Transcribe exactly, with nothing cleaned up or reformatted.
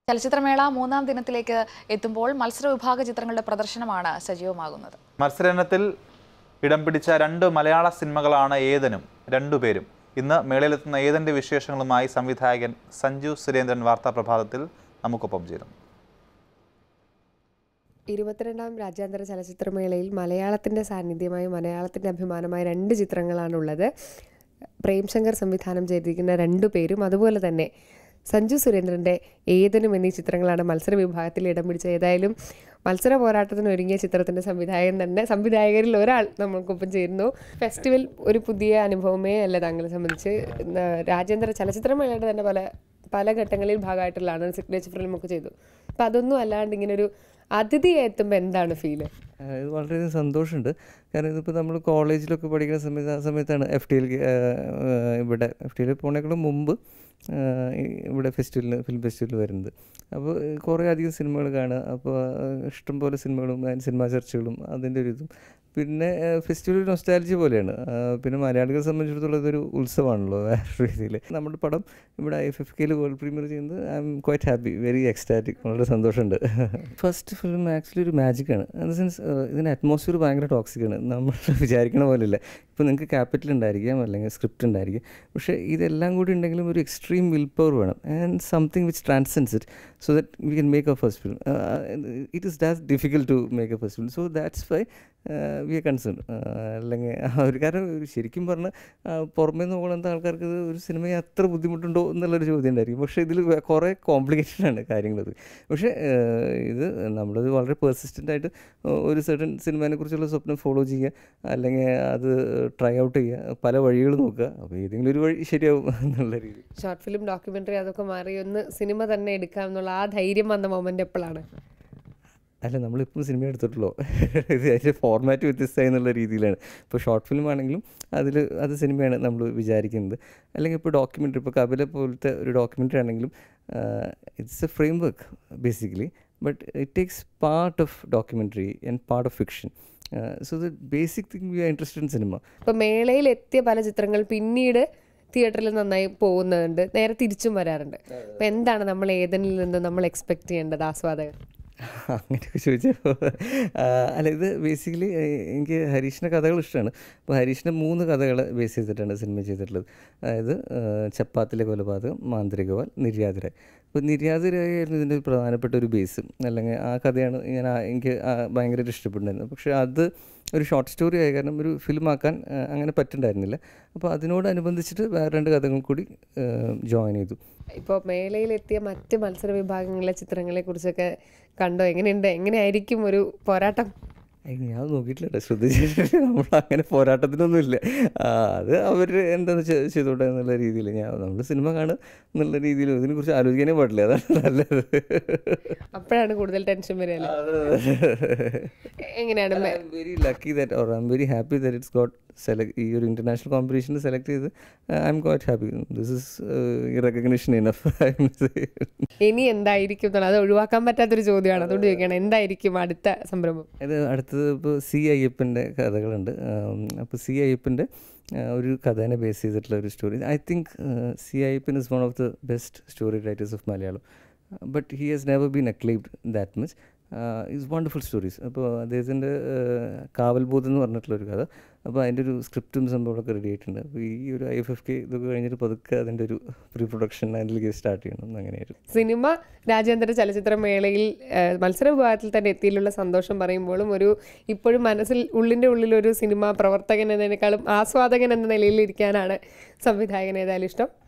ചലച്ചിത്രമേള മൂന്നാം ദിനത്തിലേക്ക് എത്തുമ്പോൾ മത്സര വിഭാഗ ചിത്രങ്ങളുടെ പ്രദർശനമാണ് സജീവമാകുന്നത്. മത്സരത്തിൽ ഇടം പിടിച്ച രണ്ട് മലയാള സിനിമകളാണ് ഏതനും രണ്ടുപേരും. ഇന്ന് മേളയിലെത്തുന്ന ഏതന്റെ വിശേഷങ്ങളുമായി സംവിധായകൻ സഞ്ജു സുരേന്ദ്രൻ വാർത്താപ്രഭാതത്തിൽ നമുക്കൊപ്പം ചേരും. ഇരുപത്തിരണ്ടാം രാജ്യാന്തര ചലച്ചിത്രമേളയിൽ മലയാളത്തിൻ്റെ സാന്നിധ്യമായി മലയാളത്തിൻ്റെ അഭിമാനമായ രണ്ട് ചിത്രങ്ങളാണുള്ളത്. പ്രേംശങ്കർ സംവിധാനം ചെയ്തിരിക്കുന്ന രണ്ടു പേരും അതുപോലെ തന്നെ സഞ്ജു സുരേന്ദ്രൻ്റെ ഏതനും എന്നീ ചിത്രങ്ങളാണ് മത്സര വിഭാഗത്തിൽ ഇടം പിടിച്ചത്. ഏതായാലും മത്സര പോരാട്ടത്തിന് ഒരുങ്ങിയ ചിത്രത്തിൻ്റെ സംവിധായകൻ തന്നെ സംവിധായകരിൽ ഒരാൾ നമ്മൾക്കൊപ്പം ചേരുന്നു. ഫെസ്റ്റിവൽ ഒരു പുതിയ അനുഭവമേ അല്ല താങ്കളെ സംബന്ധിച്ച്. രാജ്യാന്തര ചലച്ചിത്രമേളയുടെ തന്നെ പല പല ഘട്ടങ്ങളിൽ ഭാഗമായിട്ടുള്ളതാണ്. സിഗ്നേച്ചർ ഫിലിമൊക്കെ ചെയ്തു. അപ്പം അതൊന്നും അല്ലാണ്ട് ഇങ്ങനൊരു അതിഥിയായി എത്തുമ്പോൾ എന്താണ് ഫീല്? ഇത് വളരെയധികം സന്തോഷമുണ്ട്. കാരണം ഇതിപ്പോൾ നമ്മൾ കോളേജിലൊക്കെ പഠിക്കുന്ന സമയത്ത് ആ സമയത്താണ് എഫ് ടി എൽ ഇവിടെ എഫ് ടി എൽ പോണേക്കാളും മുമ്പ് ഇവിടെ ഫെസ്റ്റിവലിന് ഫിലിം ഫെസ്റ്റിവൽ വരുന്നത്. അപ്പോൾ കുറേ അധികം സിനിമകൾ കാണുക. അപ്പോൾ ഇഷ്ടംപോലെ സിനിമകളും സിനിമാ ചർച്ചകളും അതിൻ്റെ ഒരു ഇതും പിന്നെ ഫെസ്റ്റിവൽ നൊസ്റ്റാൾജി പോലെയാണ്. പിന്നെ മലയാളികളെ സംബന്ധിച്ചിടത്തോളം ഇതൊരു ഉത്സവമാണല്ലോ വേറെ രീതിയിൽ. നമ്മുടെ പടം ഇവിടെ ഐ എഫ് എഫ് കെയിൽ വേൾഡ് പ്രീമിയർ ചെയ്യുന്നത് I'm quite happy, very ecstatic, വളരെ സന്തോഷമുണ്ട്. ഫസ്റ്റ് ഫിലിം ആക്ച്വലി ഒരു മാജിക്കാണ്. ഇൻ ദ സെൻസ് ഇതിൻ്റെ അറ്റ്മോസ്ഫിയർ ഭയങ്കര ടോക്സിക്കാണ്. നമ്മൾ വിചാരിക്കണ പോലെയല്ല. ഇപ്പോൾ നിങ്ങൾക്ക് ക്യാപിറ്റൽ ഉണ്ടായിരിക്കാം അല്ലെങ്കിൽ സ്ക്രിപ്റ്റ് ഉണ്ടായിരിക്കും, പക്ഷേ ഇതെല്ലാം കൂടി ഉണ്ടെങ്കിലും ഒരു എക്സ്ട്രീം വിൽ പവർ വേണം and something which transcends it so that we can make a first film. It is that difficult to make a first film. So that's why we are concern. അല്ലെങ്കിൽ ഒരു കാരണം ശരിക്കും പറഞ്ഞാൽ പുറമേ നോക്കുന്ന ആൾക്കാർക്ക് ഇത് ഒരു സിനിമയെ അത്ര ബുദ്ധിമുട്ടുണ്ടോ എന്നുള്ളൊരു ചോദ്യം ഉണ്ടായിരിക്കും. പക്ഷേ ഇതിൽ കുറേ കോംപ്ലിക്കേറ്റഡാണ് കാര്യങ്ങളത്. പക്ഷേ ഇത് നമ്മളത് വളരെ പെർസിസ്റ്റൻ്റായിട്ട് ഒരു സർട്ടൻ സിനിമയെ കുറിച്ചുള്ള സ്വപ്നം ഫോളോ ചെയ്യുക, അല്ലെങ്കിൽ അത് ട്രൈ ഔട്ട് ചെയ്യുക, പല വഴികൾ നോക്കുക. അപ്പോൾ ഏതെങ്കിലും ഒരു വഴി ശരിയാവും എന്നുള്ള രീതി. ഷോർട്ട് ഫിലിം, ഡോക്യുമെൻ്ററി അതൊക്കെ മാറി ഒന്ന് സിനിമ തന്നെ എടുക്കാം എന്നുള്ള ആ ധൈര്യം വന്ന മൊമെൻ്റ് എപ്പോഴാണ്? അല്ല, നമ്മളിപ്പോൾ സിനിമ എടുത്തിട്ടുള്ളൂ. ഇത് അതിൻ്റെ ഫോർമാറ്റ് വ്യത്യസ്തമായി എന്നുള്ള രീതിയിലാണ്. ഇപ്പോൾ ഷോർട്ട് ഫിലിം ആണെങ്കിലും അതിൽ അത് സിനിമയാണ് നമ്മൾ വിചാരിക്കുന്നത്. അല്ലെങ്കിൽ ഇപ്പോൾ ഡോക്യുമെൻ്ററി, ഇപ്പോൾ കപില പോലത്തെ ഒരു ഡോക്യുമെൻ്ററി ആണെങ്കിലും it's a framework basically, but it takes part of documentary and part of fiction. So the basic thing we are interested in cinema. ഇപ്പോൾ മേളയിൽ എത്തിയ പല ചിത്രങ്ങൾ പിന്നീട് തിയേറ്ററിൽ നന്നായി പോകുന്നുണ്ട്, നേരെ തിരിച്ചും വരാറുണ്ട്. അപ്പോൾ എന്താണ് നമ്മൾ ഏതെനിൽ നിന്ന് നമ്മൾ എക്സ്പെക്റ്റ് ചെയ്യേണ്ടത് ആസ്വാദകർ? അങ്ങനെയൊക്കെ ചോദിച്ചപ്പോൾ അല്ല, ഇത് ബേസിക്കലി എനിക്ക് ഹരീഷിൻ്റെ കഥകൾ ഇഷ്ടമാണ്. അപ്പോൾ ഹരീഷിൻ്റെ മൂന്ന് കഥകൾ ബേസ് ചെയ്തിട്ടാണ് സിനിമ ചെയ്തിട്ടുള്ളത്. അതായത് ചപ്പാത്തിലെ കൊലപാതകം, മാന്ത്രികവാൽ, നിര്യാതരായ്. അപ്പോൾ നിര്യാതരായായിരുന്നു ഇതിൻ്റെ പ്രധാനപ്പെട്ട ഒരു ബേസ്. അല്ലെങ്കിൽ ആ കഥയാണ് ഞാൻ എനിക്ക് ഭയങ്കരമായിട്ട് ഇഷ്ടപ്പെട്ടിരുന്നത്. പക്ഷേ അത് ഒരു ഷോർട്ട് സ്റ്റോറി ആയ കാരണം ഒരു ഫിലിമാക്കാൻ അങ്ങനെ പറ്റുന്നുണ്ടായിരുന്നില്ല. അപ്പോൾ അതിനോടനുബന്ധിച്ചിട്ട് വേറെ രണ്ട് കഥകൾ കൂടി ജോയിൻ ചെയ്തു. ഇപ്പോൾ മേളയിലെത്തിയ മറ്റ് മത്സര വിഭാഗങ്ങളിലെ ചിത്രങ്ങളെ കുറിച്ചൊക്കെ കണ്ടോ? എങ്ങനെയുണ്ട്? എങ്ങനെയായിരിക്കും ഒരു പോരാട്ടം? ഞാൻ നോക്കിയിട്ടില്ല, ശ്രദ്ധിച്ചിട്ടില്ല. നമ്മൾ അങ്ങനെ പോരാട്ടത്തിനൊന്നും ഇല്ല. അത് അവർ എന്താണെന്ന് ചെയ്തോട്ടെ എന്നുള്ള രീതിയിൽ ഞാൻ നമ്മൾ സിനിമ കാണുക എന്നുള്ള രീതിയിൽ ഇതിനെക്കുറിച്ച് ആലോചിക്കാനേ പാടില്ല. അതാണ് നല്ലത്. അപ്പോഴാണ് കൂടുതൽ ടെൻഷൻ വരിക. എങ്ങനെയാണ്? Very lucky that or I'm very happy that it's got select ഈ ഒരു ഇൻ്റർനാഷണൽ കോമ്പറ്റീഷനിൽ സെലക്ട് ചെയ്ത് I'm quite happy. This is recognition enough. ഇനി എന്തായിരിക്കും? അത് ഒഴിവാക്കാൻ പറ്റാത്തൊരു ചോദ്യമാണ്, അതുകൊണ്ട് ചോദിക്കണം, എന്തായിരിക്കും അടുത്ത സംരംഭം? ഇത് അടുത്തത് ഇപ്പോൾ സി അയ്യപ്പൻ്റെ കഥകളുണ്ട്. അപ്പോൾ സി അയ്യപ്പൻ്റെ ഒരു കഥേനെ ബേസ് ചെയ്തിട്ടുള്ള ഒരു story. I think C Ayyappan is one of the best story writers of Malayalam, but he has never been acclaimed that much. Is wonderful stories. അപ്പോൾ അദ്ദേഹത്തിൻ്റെ കാവൽബോധം എന്ന് പറഞ്ഞിട്ടുള്ളൊരു കഥ, അപ്പോൾ അതിൻ്റെ ഒരു സ്ക്രിപ്റ്റും സംഭവങ്ങളൊക്കെ റെഡി ആയിട്ടുണ്ട്. അപ്പോൾ ഈ ഒരു ഐ എഫ് എഫ് കെ ഇതൊക്കെ കഴിഞ്ഞിട്ട് പതുക്കെ അതിൻ്റെ ഒരു പ്രീ പ്രൊഡക്ഷൻ അതിലേക്ക് സ്റ്റാർട്ട് ചെയ്യണം. അങ്ങനെയായിരുന്നു. സിനിമ രാജ്യാന്തര ചലച്ചിത്രമേളയിൽ മത്സര വിഭാഗത്തിൽ തന്നെ എത്തിയുള്ള സന്തോഷം പറയുമ്പോഴും ഒരു ഇപ്പോഴും മനസ്സിൽ ഉള്ളിൻ്റെ ഉള്ളിലൊരു സിനിമ പ്രവർത്തകൻ എന്നതിനേക്കാളും ആസ്വാദകൻ എന്ന നിലയിലിരിക്കാനാണ് സംവിധായകൻ ഏതായാലും ഇഷ്ടം.